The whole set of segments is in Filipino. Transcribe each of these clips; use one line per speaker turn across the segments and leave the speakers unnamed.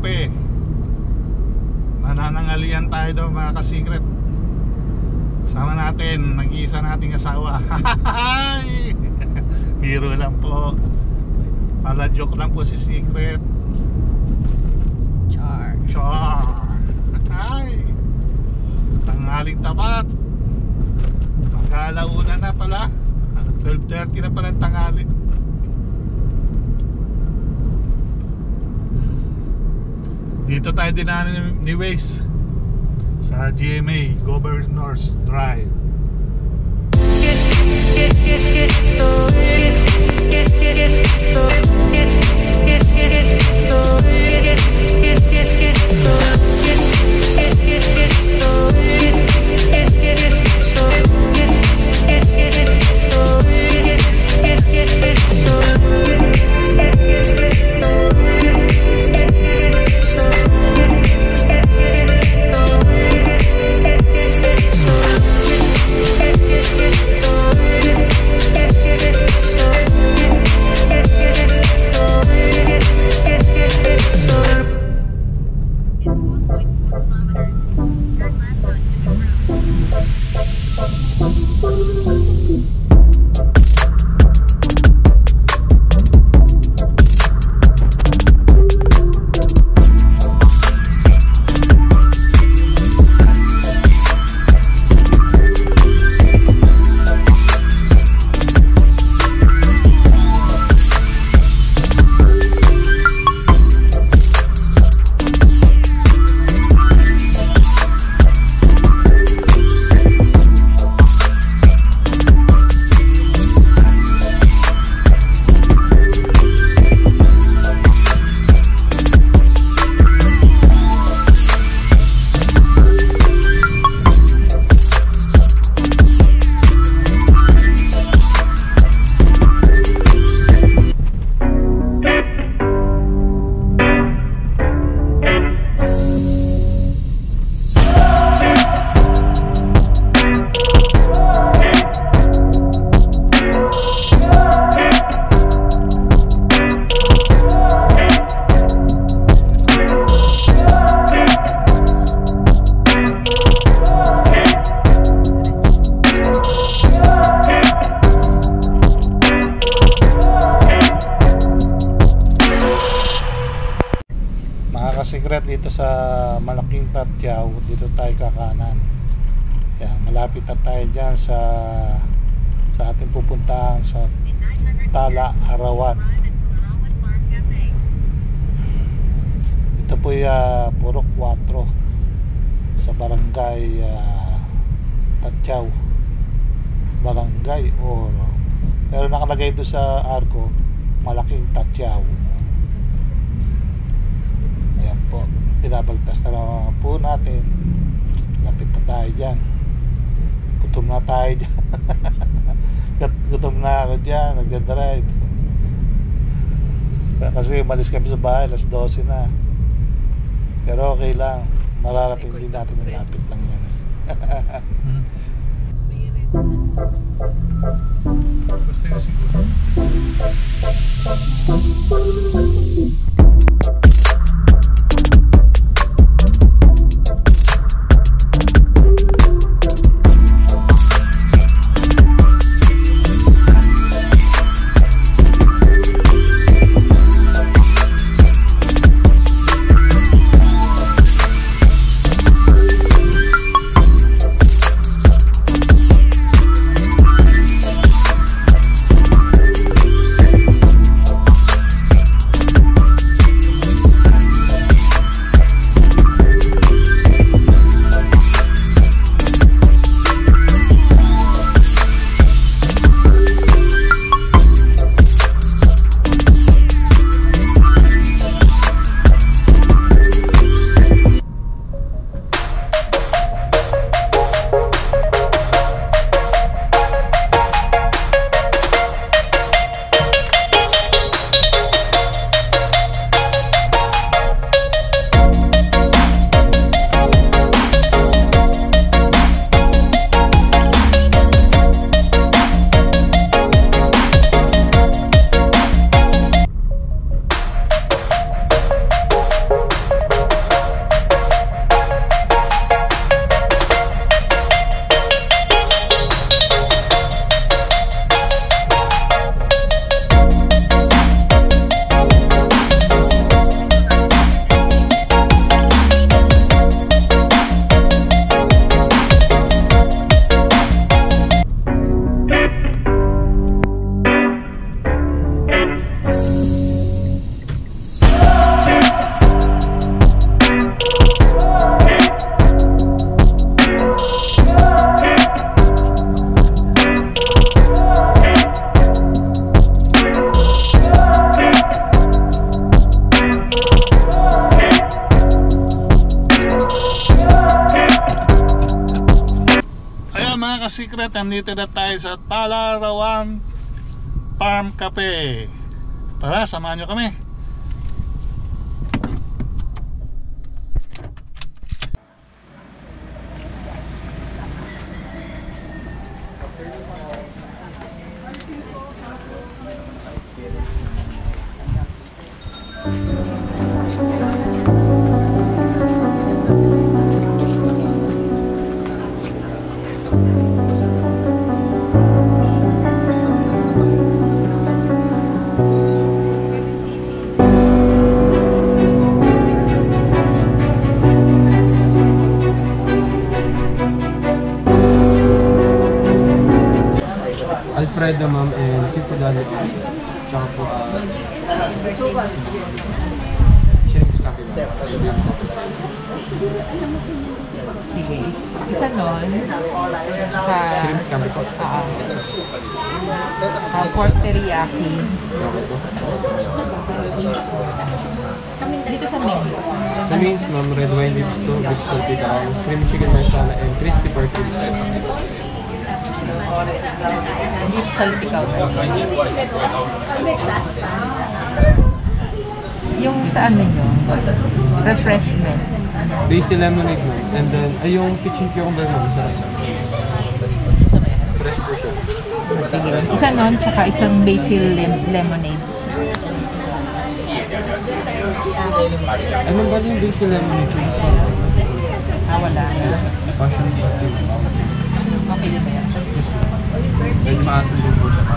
gabi. Mananangalian tayo daw mga ka-secret. Kasama natin, nag-iisa nating asawa. Biro lang po. Pala joke lang po si Secret.
Char.
Ay, tanghaling tapat. Mag-alauna na pala. 12:30 na pala tanghali. Dito tayo dinaanan ni Waze sa GMA Governor's Drive. Secret dito sa malaking Tatyaw, dito tayo kakanan. Yan, malapit na tayo dyan sa ating pupuntahan sa Talaarawan. Ito po yung Purok 4 sa barangay Tatyaw, barangay or pero nakalagay doon sa arko malaking Tatyaw. Ayan po, pinabagtas na lang po natin. Lapit na tayo dyan. Gutom na tayo dyan. Gutom na ako dyan, nagdadrive. Kasi malis kami sa bahay, alas 12 na. Pero okay lang, mararating din natin, malapit lang yan. Basta yun siguro. ka-secret, nandito na tayo sa Talaarawan Farm Cafe. Tara, samahan nyo kami.
Alfredo ma'am and seafood lahat. Tsaka po shrimp scampi ma'am.
Sige, isa nun. Tsaka
Shrimp scampi po.
pork teriyaki. Dito sa menu.
Sa mains ma'am, red wine lips to with salty cow, creamy chicken marsala and crispy pork ribs.
Beef salpikaw. Yung sa ano nyo, refreshment.
Daisy lemonade ma'am. And then, ay yung kitchen cucumber ma'am. Sarap siya. Fresh po siya.
Sige, isa nun, tsaka isang basil lemonade.
Ano ba yung daisy lemonade?
Wala na.
Passion fruit.
Okay din ba yan?
Medyo maasin din po siya.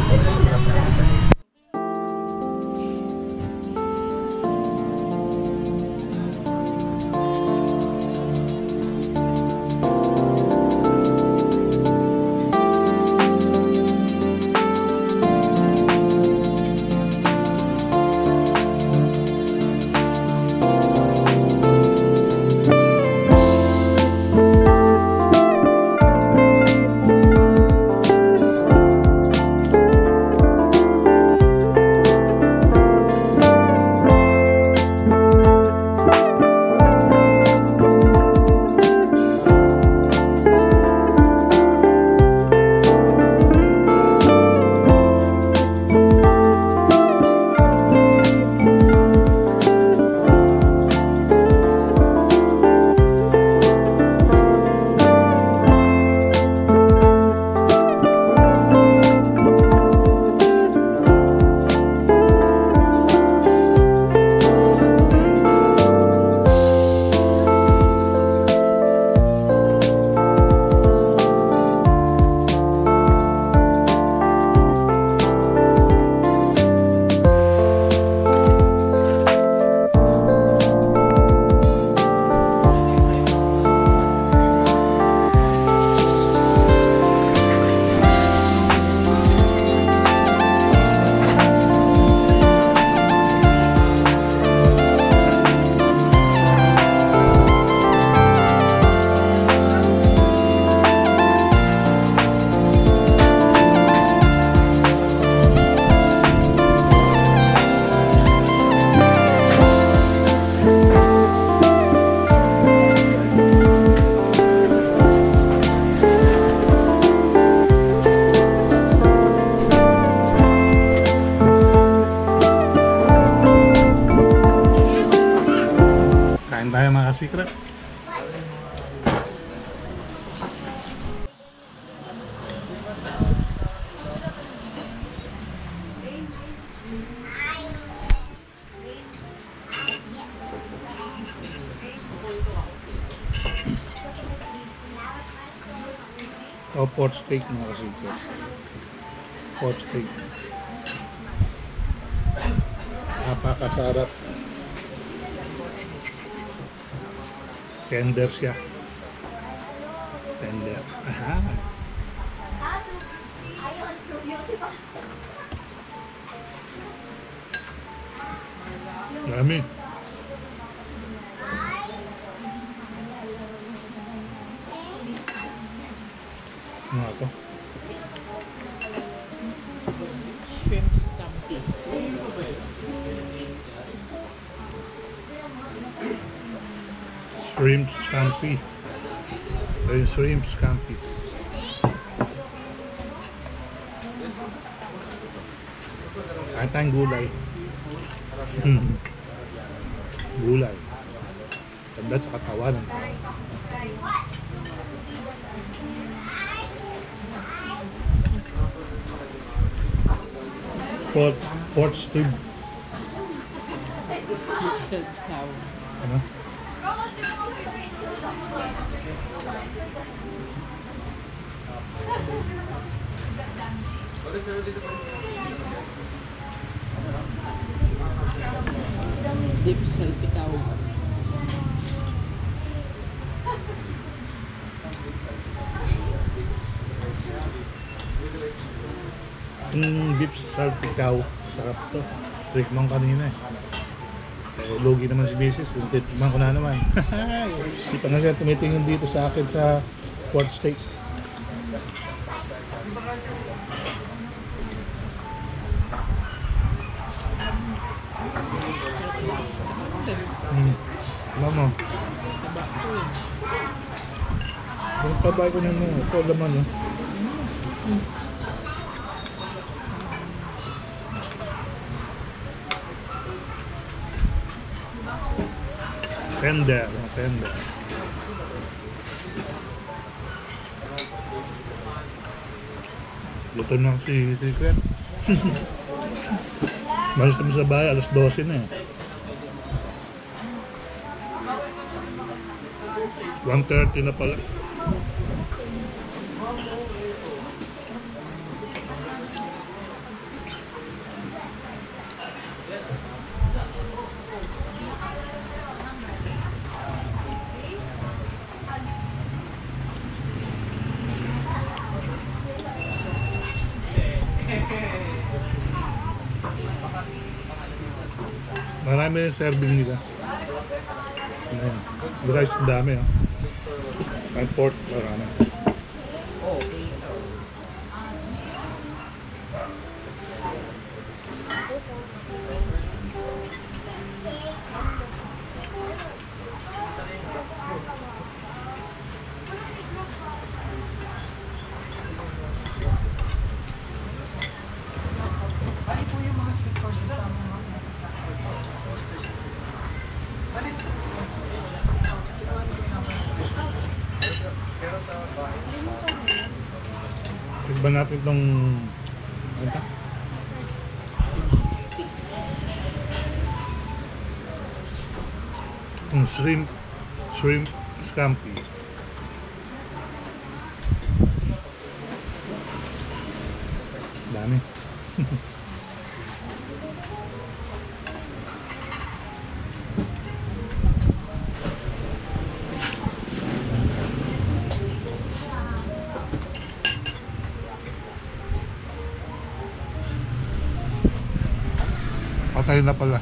Tayo mga ka-secret. O pork steak mga ka-secret. Pork steak. Napakasarap. Tender siya. Tender. Aha. Dami. Ano ako?
Shrimp scampi.
Shrimp scampi. Ito yung shrimp scampi. Kahit tayong gulay. Gulay. Ganda sa katawan. Pork stew.
Silk cow.
Ano?
Deep silk cow.
Beef salpikaw. Sarap to. Tikman ko kanina eh. Logi naman si Mrs. Kung tikman ko na naman. Di pa nga siya tumitingin dito sa akin sa pork steak. Mama. Yung tabay ko na mo. Ito laman oh. Tender. Luto na si Secret. Malas kami sa bahay, alas 12 na eh. 1:30 na pala. Marami yung serving nila. Ayan. Rice ang dami ha. Ang pork marami. Tignan natin itong ano? Itong shrimp scampi. Dami. Patay na pala.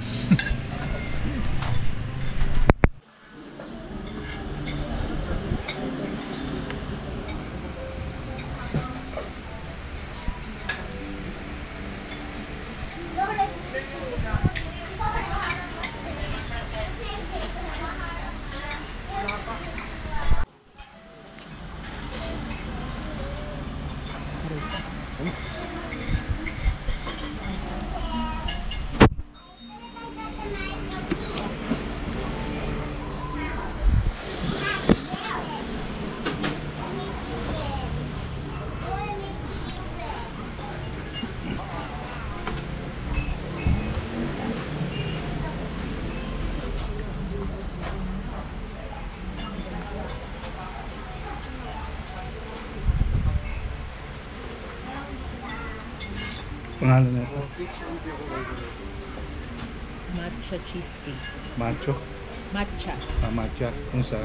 Pangalan na ito?
Matcha cheesecake.
Macho?
Matcha.
Matcha. Kung sa?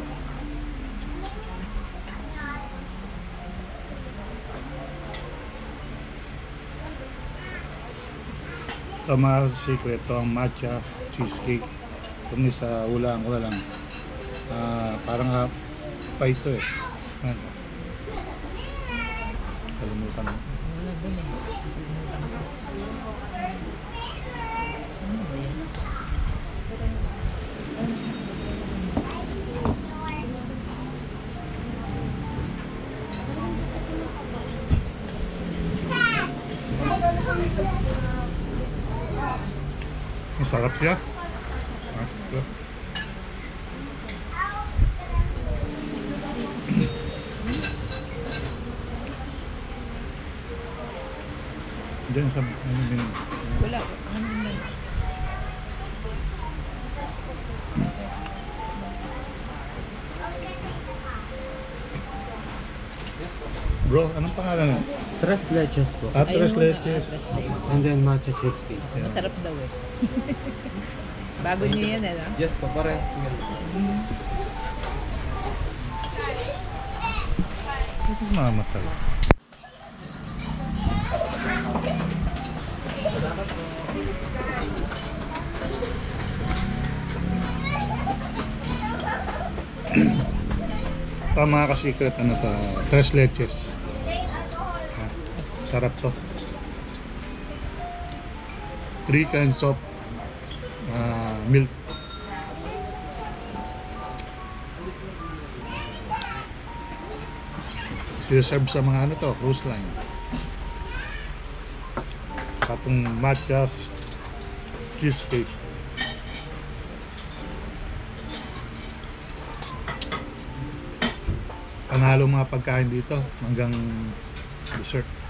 Ito mga secret, ito ang matcha cheesecake. Kung isa, ulang ko na lang. Parang pa ito eh. Ano? Kalimutan mo.
Wala din eh. Ano ba yan?
Sarap siya. Sarap siya. Diyan sa
Wala. Ano na?
Bro, anong pangalan mo?
Tres leches po.
Tres
Ayun,
leches.
tres leches.
And then matcha cheesecake.
Masarap daw eh. Bago nyo yan eh, no?
Yes po, parehas po yan.
Ito mamatay. Ito ang mga ka-secret, ano to, tres leches. Ah, sarap to. 3 kinds of milk. Serve sa mga ano to, cruise line. Tapong matcha cheesecake. Panalo mga pagkain dito hanggang dessert.